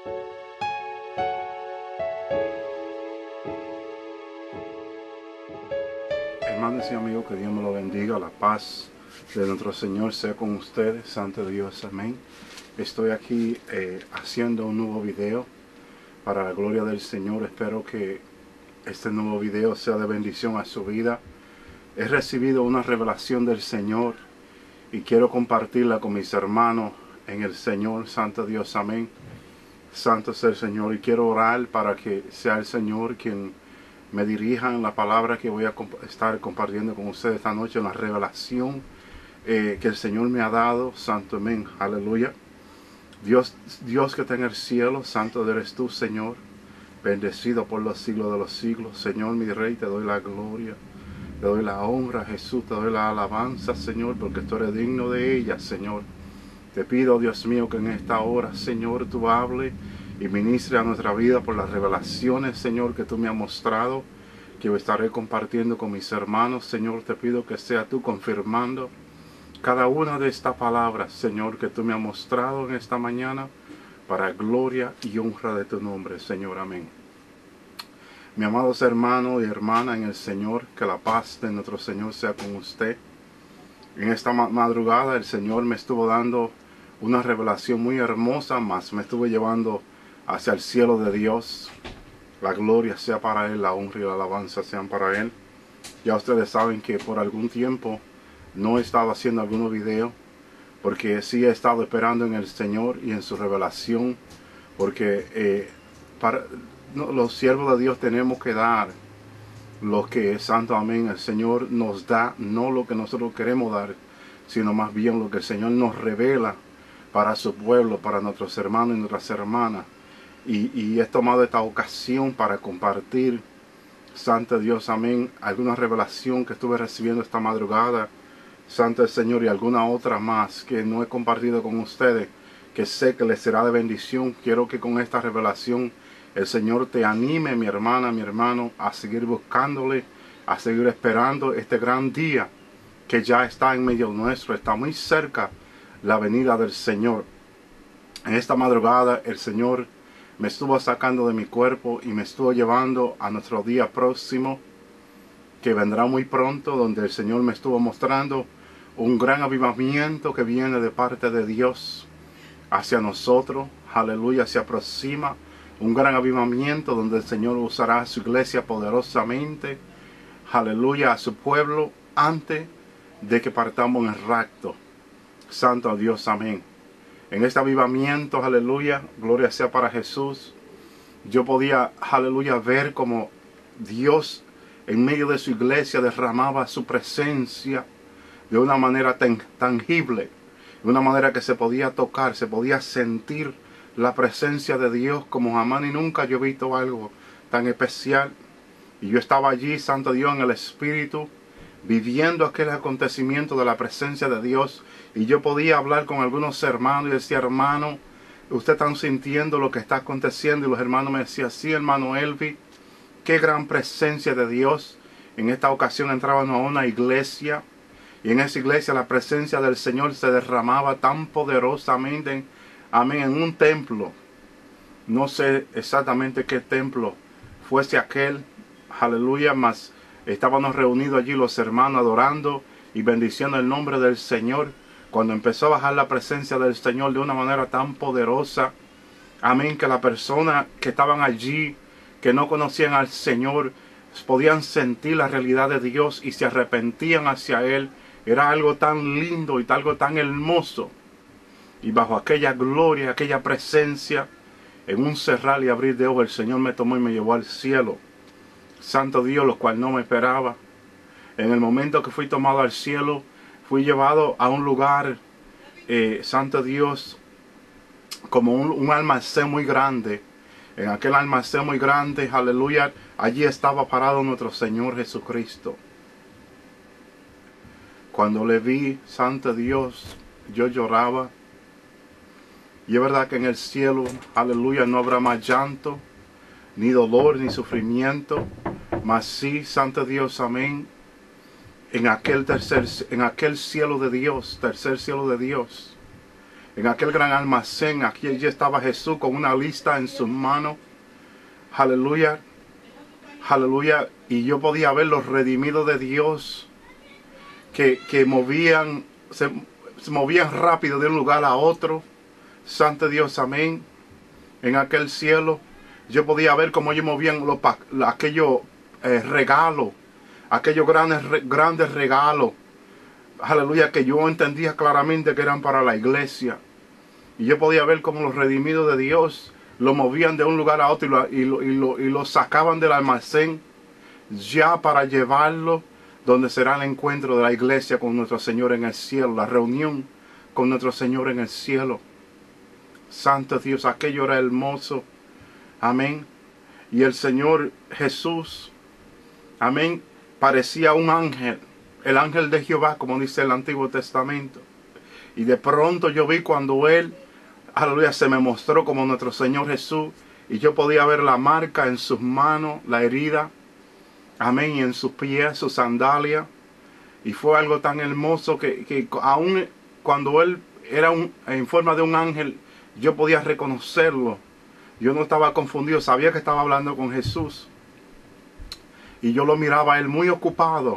Hermanos y amigos, que Dios me lo bendiga. La paz de nuestro Señor sea con ustedes. Santo Dios, amén. Estoy aquí haciendo un nuevo video para la gloria del Señor. Espero que este nuevo video sea de bendición a su vida. He recibido una revelación del Señor y quiero compartirla con mis hermanos en el Señor. Santo Dios, amén. Santo es el Señor, y quiero orar para que sea el Señor quien me dirija en la palabra que voy a estar compartiendo con ustedes esta noche, en la revelación que el Señor me ha dado. Santo, amén, aleluya. Dios que está en el cielo, santo eres tú, Señor, bendecido por los siglos de los siglos. Señor, mi Rey, te doy la gloria, te doy la honra, Jesús, te doy la alabanza, Señor, porque tú eres digno de ella, Señor. Te pido, Dios mío, que en esta hora, Señor, tú hable y ministre a nuestra vida por las revelaciones, Señor, que tú me has mostrado, que yo estaré compartiendo con mis hermanos. Señor, te pido que sea tú confirmando cada una de estas palabras, Señor, que tú me has mostrado en esta mañana, para gloria y honra de tu nombre, Señor, amén. Mi amados hermanos y hermanas en el Señor, que la paz de nuestro Señor sea con usted. En esta madrugada el Señor me estuvo dando una revelación muy hermosa, más me estuvo llevando hacia el cielo de Dios. La gloria sea para Él, la honra y la alabanza sean para Él. Ya ustedes saben que por algún tiempo no he estado haciendo algunos videos, porque sí he estado esperando en el Señor y en su revelación, porque los siervos de Dios tenemos que dar lo que es santo, amén, el Señor nos da, no lo que nosotros queremos dar, sino más bien lo que el Señor nos revela para su pueblo, para nuestros hermanos y nuestras hermanas. Y he tomado esta ocasión para compartir, santo Dios, amén, alguna revelación que estuve recibiendo esta madrugada, santo el Señor, y alguna otra más que no he compartido con ustedes, que sé que les será de bendición. Quiero que con esta revelación el Señor te anime, mi hermana, mi hermano, a seguir buscándole, a seguir esperando este gran día que ya está en medio nuestro. Está muy cerca la venida del Señor. En esta madrugada el Señor me estuvo sacando de mi cuerpo y me estuvo llevando a nuestro día próximo, que vendrá muy pronto, donde el Señor me estuvo mostrando un gran avivamiento que viene de parte de Dios hacia nosotros. Aleluya, se aproxima un gran avivamiento donde el Señor usará a su iglesia poderosamente, aleluya, a su pueblo, antes de que partamos en el rapto. Santo Dios, amén. En este avivamiento, aleluya, gloria sea para Jesús, yo podía, aleluya, ver como Dios en medio de su iglesia derramaba su presencia de una manera tangible, de una manera que se podía tocar, se podía sentir la presencia de Dios como jamás ni nunca yo he visto algo tan especial. Y yo estaba allí, santo Dios, en el Espíritu, viviendo aquel acontecimiento de la presencia de Dios. Y yo podía hablar con algunos hermanos y decía, hermano, ¿usted está sintiendo lo que está aconteciendo? Y los hermanos me decían, sí, hermano Elvi, qué gran presencia de Dios. En esta ocasión entrábamos a una iglesia, y en esa iglesia la presencia del Señor se derramaba tan poderosamente. Amén, en un templo. No sé exactamente qué templo fuese aquel. Aleluya, mas estábamos reunidos allí los hermanos adorando y bendiciendo el nombre del Señor. Cuando empezó a bajar la presencia del Señor de una manera tan poderosa. Amén, que las personas que estaban allí, que no conocían al Señor, podían sentir la realidad de Dios y se arrepentían hacia Él. Era algo tan lindo y algo tan hermoso. Y bajo aquella gloria, aquella presencia, en un cerrar y abrir de ojos, el Señor me tomó y me llevó al cielo. Santo Dios, lo cual no me esperaba. En el momento que fui tomado al cielo, fui llevado a un lugar, santo Dios, como un almacén muy grande. En aquel almacén muy grande, aleluya, allí estaba parado nuestro Señor Jesucristo. Cuando le vi, santo Dios, yo lloraba. Y es verdad que en el cielo, aleluya, no habrá más llanto, ni dolor, ni sufrimiento. Mas sí, santo Dios, amén. En aquel cielo de Dios, tercer cielo de Dios, En aquel gran almacén, aquí allí estaba Jesús con una lista en sus manos. Aleluya. Aleluya. Y yo podía ver los redimidos de Dios que se movían rápido de un lugar a otro. Santo Dios, amén. En aquel cielo yo podía ver cómo ellos movían aquellos regalos, aquellos grandes regalos. Aleluya, que yo entendía claramente que eran para la iglesia. Y yo podía ver cómo los redimidos de Dios lo movían de un lugar a otro y lo sacaban del almacén ya para llevarlo donde será el encuentro de la iglesia con nuestro Señor en el cielo, la reunión con nuestro Señor en el cielo. Santo Dios, aquello era hermoso. Amén. Y el Señor Jesús, amén, parecía un ángel, el ángel de Jehová, como dice el Antiguo Testamento. Y de pronto yo vi cuando Él, aleluya, se me mostró como nuestro Señor Jesús. Y yo podía ver la marca en sus manos, la herida, amén, y en sus pies, sus sandalias. Y fue algo tan hermoso que aún cuando Él era en forma de un ángel, yo podía reconocerlo. Yo no estaba confundido, sabía que estaba hablando con Jesús. Y yo lo miraba a Él muy ocupado,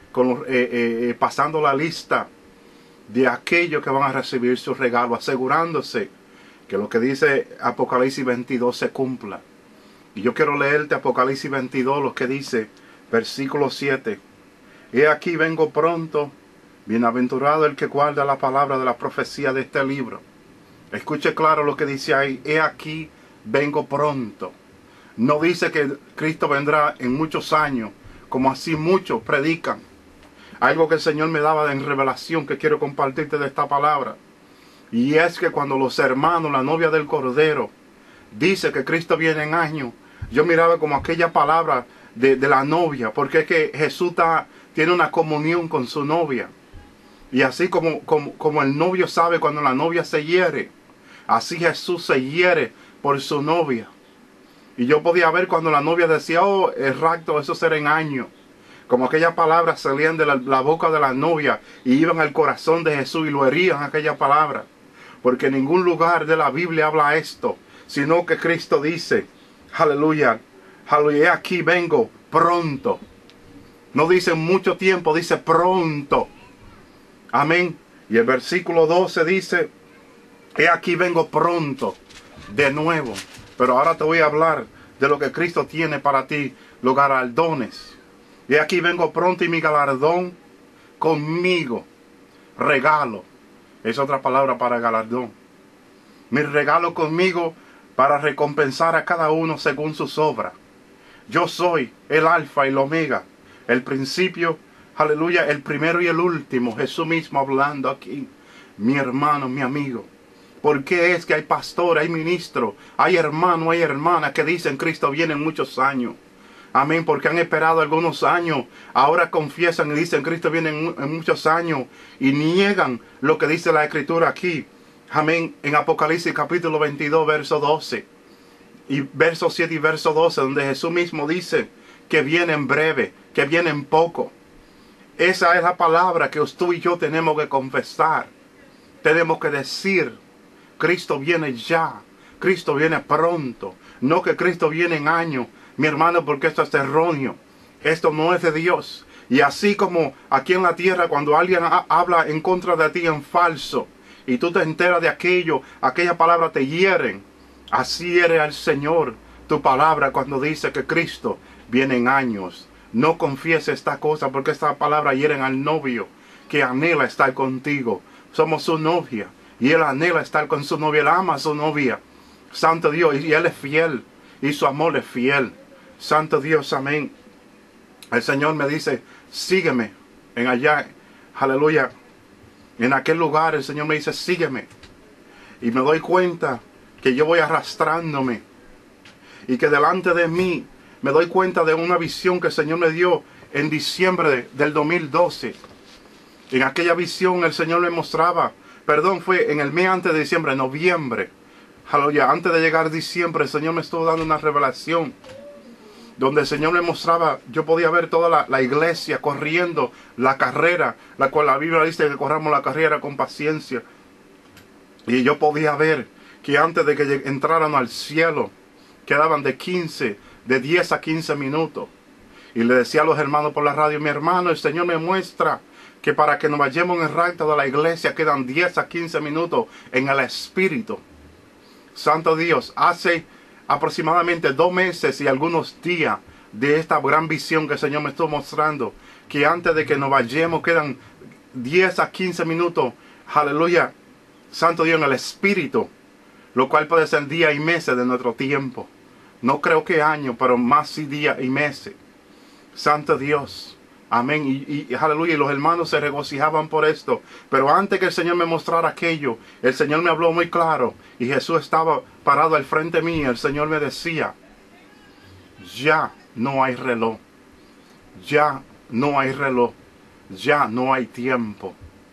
pasando la lista de aquellos que van a recibir su regalo, asegurándose que lo que dice Apocalipsis 22 se cumpla. Y yo quiero leerte Apocalipsis 22, lo que dice, versículo 7. He aquí vengo pronto, bienaventurado el que guarda la palabra de la profecía de este libro. Escuche claro lo que dice ahí, he aquí vengo pronto. No dice que Cristo vendrá en muchos años, como así muchos predican. Algo que el Señor me daba en revelación que quiero compartirte de esta palabra. Y es que cuando los hermanos, la novia del Cordero, dice que Cristo viene en años, yo miraba como aquella palabra de la novia, porque es que Jesús tiene una comunión con su novia. Y así como el novio sabe cuando la novia se hiere, así Jesús se hiere por su novia. Y yo podía ver cuando la novia decía, oh, el rapto, eso será en años. Como aquellas palabras salían de la boca de la novia y iban al corazón de Jesús y lo herían aquella palabra. Porque en ningún lugar de la Biblia habla esto, sino que Cristo dice, aleluya, aleluya, aquí vengo pronto. No dice mucho tiempo, dice pronto. Amén. Y el versículo 12 dice, he aquí vengo pronto, de nuevo. Pero ahora te voy a hablar de lo que Cristo tiene para ti, los galardones. Y aquí vengo pronto y mi galardón conmigo. Regalo. Es otra palabra para galardón. Mi regalo conmigo para recompensar a cada uno según sus obras. Yo soy el alfa y el omega. El principio, aleluya, el primero y el último. Jesús mismo hablando aquí. Mi hermano, mi amigo. ¿Por qué es que hay pastor, hay ministro, hay hermano, hay hermana que dicen Cristo viene en muchos años? Amén, porque han esperado algunos años. Ahora confiesan y dicen Cristo viene en muchos años. Y niegan lo que dice la Escritura aquí. Amén, en Apocalipsis capítulo 22, verso 12. Y verso 7 y verso 12, donde Jesús mismo dice que viene en breve, que viene en poco. Esa es la palabra que tú y yo tenemos que confesar. Tenemos que decir, Cristo viene ya. Cristo viene pronto. No que Cristo viene en años. Mi hermano, porque esto es erróneo. Esto no es de Dios. Y así como aquí en la tierra, cuando alguien habla en contra de ti en falso, y tú te enteras de aquello, aquella palabra te hieren. Así hiere al Señor tu palabra cuando dice que Cristo viene en años. No confieses esta cosa, porque esta palabra hieren al novio que anhela estar contigo. Somos su novia. Y él anhela estar con su novia. Él ama a su novia. Santo Dios. Y él es fiel. Y su amor es fiel. Santo Dios, amén. El Señor me dice, sígueme en allá, aleluya. En aquel lugar el Señor me dice, sígueme. Y me doy cuenta que yo voy arrastrándome. Y que delante de mí me doy cuenta de una visión que el Señor me dio en diciembre del 2012. En aquella visión el Señor me mostraba, fue en el mes antes de diciembre, noviembre. Aleluya, antes de llegar diciembre el Señor me estuvo dando una revelación. Donde el Señor me mostraba, yo podía ver toda la iglesia corriendo la carrera, la cual la Biblia dice que corramos la carrera con paciencia. Y yo podía ver que antes de que entraran al cielo, quedaban de 10 a 15 minutos. Y le decía a los hermanos por la radio, mi hermano, el Señor me muestra que para que nos vayamos en el rapto de la iglesia quedan 10 a 15 minutos en el Espíritu. Santo Dios, hace aproximadamente 2 meses y algunos días de esta gran visión que el Señor me estuvo mostrando, que antes de que nos vayamos quedan 10 a 15 minutos, aleluya, Santo Dios, en el Espíritu, lo cual puede ser días y meses de nuestro tiempo. No creo que años, pero más sí días y meses. Santo Dios, amén, y aleluya, y los hermanos se regocijaban por esto. Pero antes que el Señor me mostrara aquello, el Señor me habló muy claro, y Jesús estaba parado al frente mío, y el Señor me decía, ya no hay reloj, ya no hay reloj, ya no hay tiempo.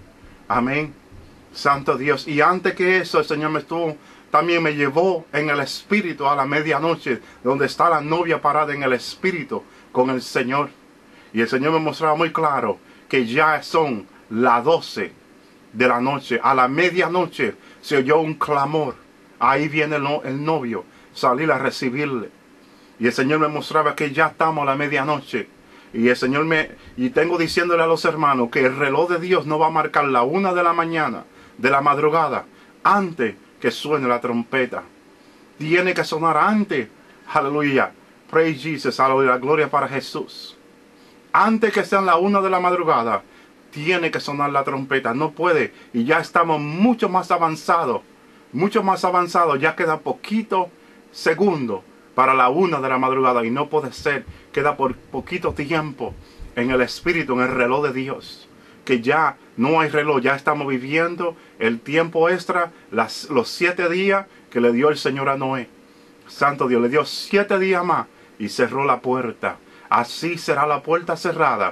Amén, Santo Dios. Y antes que eso, el Señor también me llevó en el Espíritu a la medianoche, donde está la novia parada en el Espíritu con el Señor. Y el Señor me mostraba muy claro que ya son las 12 de la noche. A la medianoche se oyó un clamor. Ahí viene el novio, salir a recibirle. Y el Señor me mostraba que ya estamos a la medianoche. Y el Señor y tengo diciéndole a los hermanos que el reloj de Dios no va a marcar la 1 de la mañana, de la madrugada, antes que suene la trompeta. Tiene que sonar antes. Aleluya. Praise Jesus. Aleluya. Gloria para Jesús. Antes que sean la 1 de la madrugada, tiene que sonar la trompeta. No puede. Y ya estamos mucho más avanzados. Mucho más avanzados. Ya queda poquito segundo para la 1 de la madrugada. Y no puede ser. Queda por poquito tiempo en el Espíritu, en el reloj de Dios. Que ya no hay reloj. Ya estamos viviendo el tiempo extra. Los 7 días que le dio el Señor a Noé. Santo Dios, le dio 7 días más. Y cerró la puerta. Así será la puerta cerrada.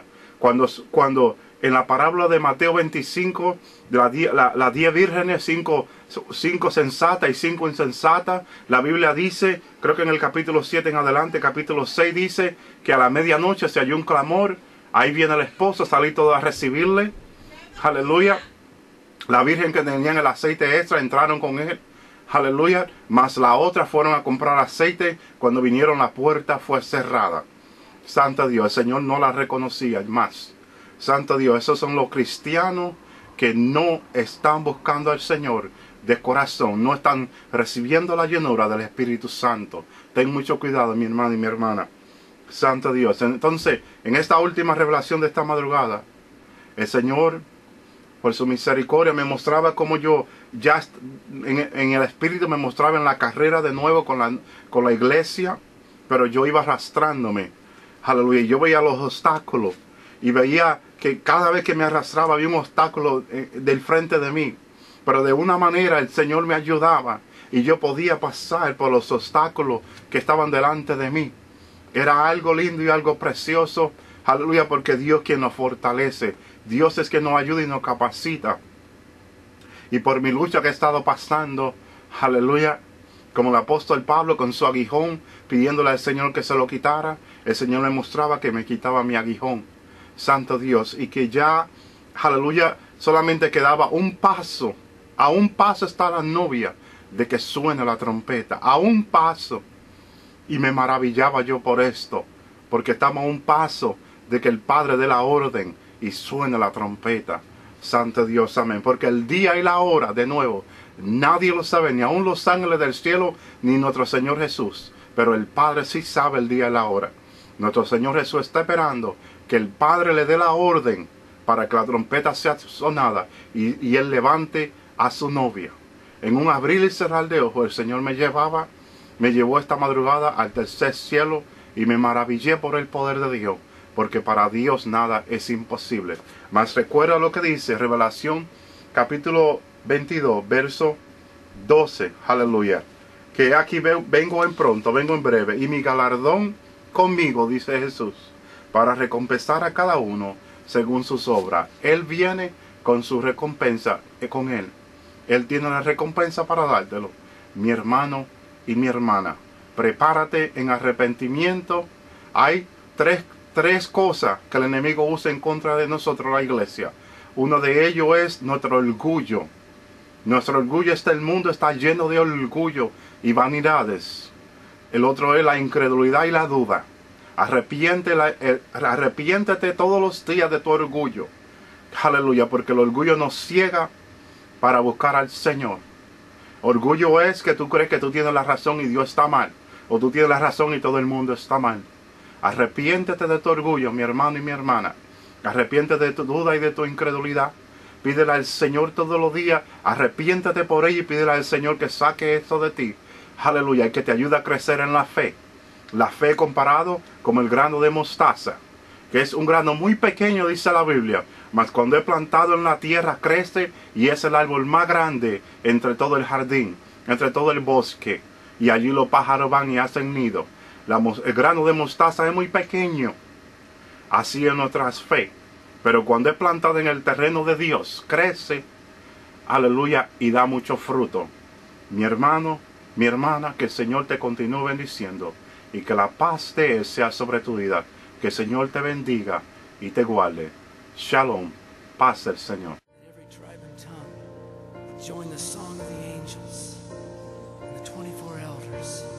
Cuando en la parábola de Mateo 25, las 10 vírgenes, 5 sensatas y 5 insensatas, la Biblia dice, creo que en el capítulo 7 en adelante, capítulo 6 dice, que a la medianoche se halló un clamor. Ahí viene el esposo, salí todo a recibirle. Aleluya. La virgen que tenían el aceite extra entraron con él. Aleluya. Mas la otra fueron a comprar aceite. Cuando vinieron, la puerta fue cerrada. Santo Dios, el Señor no la reconocía más. Santo Dios, esos son los cristianos que no están buscando al Señor de corazón. No están recibiendo la llenura del Espíritu Santo. Ten mucho cuidado, mi hermano y mi hermana. Santo Dios. Entonces, en esta última revelación de esta madrugada, el Señor, por su misericordia, me mostraba como yo ya en el Espíritu me mostraba en la carrera de nuevo con la iglesia, pero yo iba arrastrándome. Aleluya. Yo veía los obstáculos y veía que cada vez que me arrastraba había un obstáculo del frente de mí. Pero de una manera el Señor me ayudaba y yo podía pasar por los obstáculos que estaban delante de mí. Era algo lindo y algo precioso. Aleluya, porque Dios es quien nos fortalece. Dios es quien nos ayuda y nos capacita. Y por mi lucha que he estado pasando, aleluya, como el apóstol Pablo con su aguijón, pidiéndole al Señor que se lo quitara, el Señor me mostraba que me quitaba mi aguijón. Santo Dios. Y que ya, aleluya, solamente quedaba un paso. A un paso está la novia de que suene la trompeta. A un paso. Y me maravillaba yo por esto. Porque estamos a un paso de que el Padre dé la orden y suene la trompeta. Santo Dios, amén. Porque el día y la hora, de nuevo, nadie lo sabe, ni aun los ángeles del cielo, ni nuestro Señor Jesús. Pero el Padre sí sabe el día y la hora. Nuestro Señor Jesús está esperando que el Padre le dé la orden para que la trompeta sea sonada y Él levante a su novia. En un abrir y cerrar de ojos, el Señor me llevó esta madrugada al tercer cielo y me maravillé por el poder de Dios, porque para Dios nada es imposible. Mas recuerda lo que dice Revelación capítulo 22, verso 12, aleluya, que aquí vengo en pronto, vengo en breve, y mi galardón conmigo, dice Jesús, para recompensar a cada uno según sus obras. Él viene con su recompensa, con Él. Él tiene la recompensa para dártelo. Mi hermano y mi hermana, prepárate en arrepentimiento. Hay tres cosas que el enemigo usa en contra de nosotros, la iglesia. Uno de ellos es nuestro orgullo. Nuestro orgullo, el mundo está lleno de orgullo y vanidades. El otro es la incredulidad y la duda. Arrepiéntete todos los días de tu orgullo. Aleluya, porque el orgullo nos ciega para buscar al Señor. Orgullo es que tú crees que tú tienes la razón y Dios está mal. O tú tienes la razón y todo el mundo está mal. Arrepiéntete de tu orgullo, mi hermano y mi hermana. Arrepiéntete de tu duda y de tu incredulidad. Pídele al Señor todos los días. Arrepiéntete por ella y pídele al Señor que saque esto de ti. Aleluya, y que te ayude a crecer en la fe. La fe comparado como el grano de mostaza, que es un grano muy pequeño, dice la Biblia, mas cuando es plantado en la tierra crece y es el árbol más grande entre todo el jardín, entre todo el bosque, y allí los pájaros van y hacen nido. El grano de mostaza es muy pequeño, así es nuestra fe, pero cuando es plantado en el terreno de Dios, crece, aleluya, y da mucho fruto. Mi hermano, mi hermana, que el Señor te continúe bendiciendo y que la paz de Él sea sobre tu vida. Que el Señor te bendiga y te guarde. Shalom, paz del Señor. Every tribe and tongue join the song of the angels and the 24 elders.